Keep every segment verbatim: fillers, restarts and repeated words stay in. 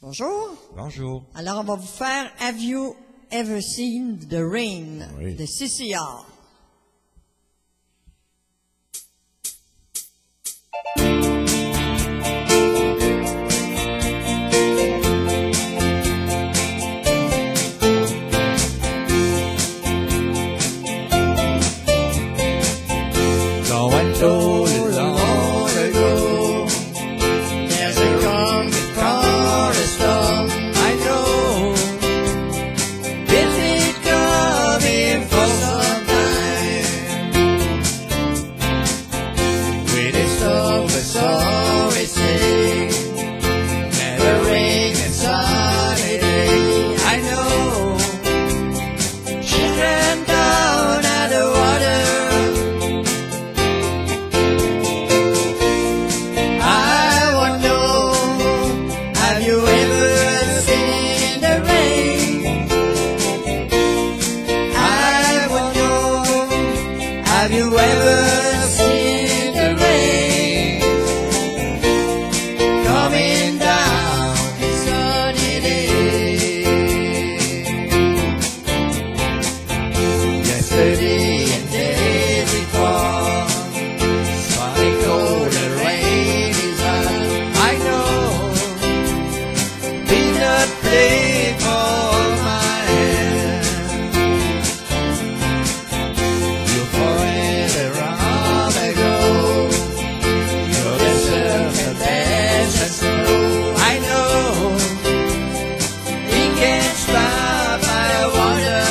Bonjour. Bonjour. Alors, on va vous faire Have You Ever Seen the Rain Oui. de C C R. Going so long ago, There's a coming cornerstone. I know Is it coming for some time? with a So the sorry sing, never rain and sunny day. I know she ran down at the water. I want to know, have you ever seen the rain? I want to know, have you ever seen the rain coming down a sunny day? Yesterday and day before, sunny, cold and rain is on. I know, did not play for my hand. You forever long ago, you're the surface and snow. I know, he can't stop my wonder.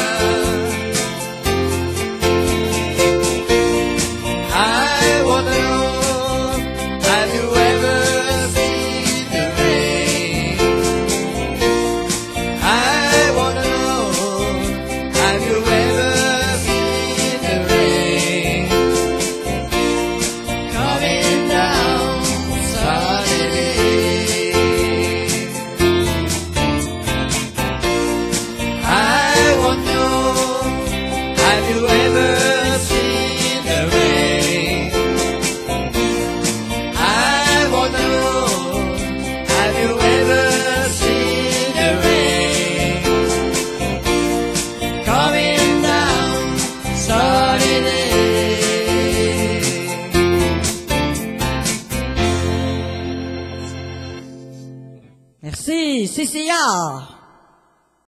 I wanna know, have you ever seen the rain? I wanna know, have you ever seen the rain coming down suddenly? I wanna know, have you ever seen the rain? I wanna know, have you ever seen the rain coming down suddenly? Merci, C C R.